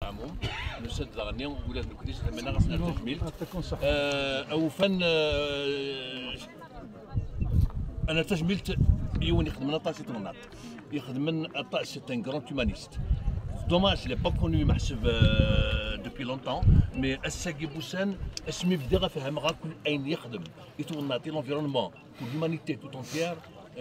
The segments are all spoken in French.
عموم نسد غني ولاد الكنيسه تمنى غسنا التجميل او فن انا تجميلت يوني يخدم من طاسي تونات يخدم من طاسي تان كرون هومانيست دوماج لي با كونو محسب دوبي لونتون مي الساقي بوسان اسمي بدي فهم غا كل اين يخدم يتوناتي لونفيرونمون لومانيتي تو تونتيير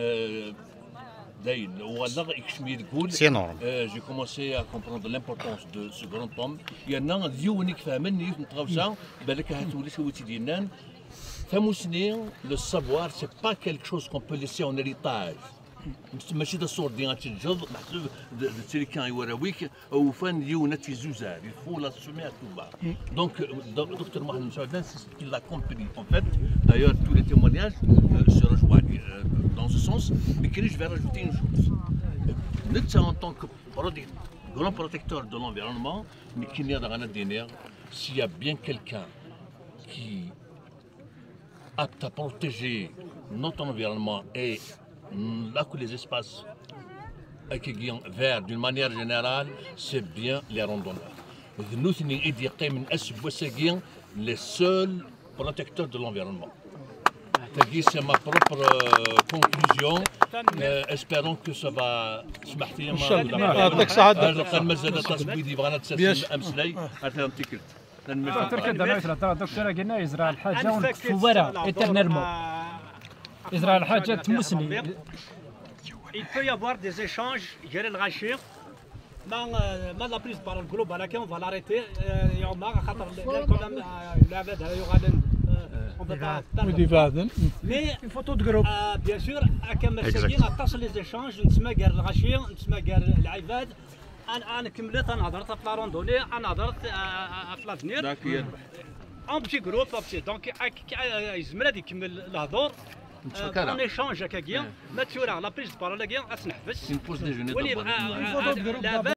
داين ولا يكشمي تقول جي كومونسي ا كومبروندر لامبورطونس دو سو غران توم يانا ديونيك فهمني نتغاوسا بالك هاتولي سويتي ديالنا فموسني لو سافوار سي با كيلك شوز كون بو ليسي اون هيريتاج ماشي دا صور ديال تجد محسوب تيلي كان يوراويك او فان ديونا تيزوزار يفو لا سومي توبا دونك دكتور محمد مسعود c'est qu'il l'a compris en fait d'ailleurs tous les témoignages se rejoignent dans ce sens mais que je vais rajouter une chose nous en tant que grand protecteur de l'environnement mais qui n'est dans la s'il y a bien quelqu'un qui apte à protéger notre environnement et là que les espaces verts d'une manière générale, c'est bien les randonneurs. Nous sommes les seuls protecteurs de l'environnement. C'est ma propre conclusion. Espérons que ça va se Il peut y avoir des échanges, gérer le rachir. Mais la prise de parole globale, on va l'arrêter. Mais une photo de groupe. Bien sûr, à les échanges, le rachir, l'Aïvad. أنا كملت أنا هضرت في لا روندوني أنا هضرت في لافنير ان بتي جروب دونك يزمر هذا يكمل الهضور اون ايشانج هكاكيا ما تشورع لا بريز بارول كاع اسنحبس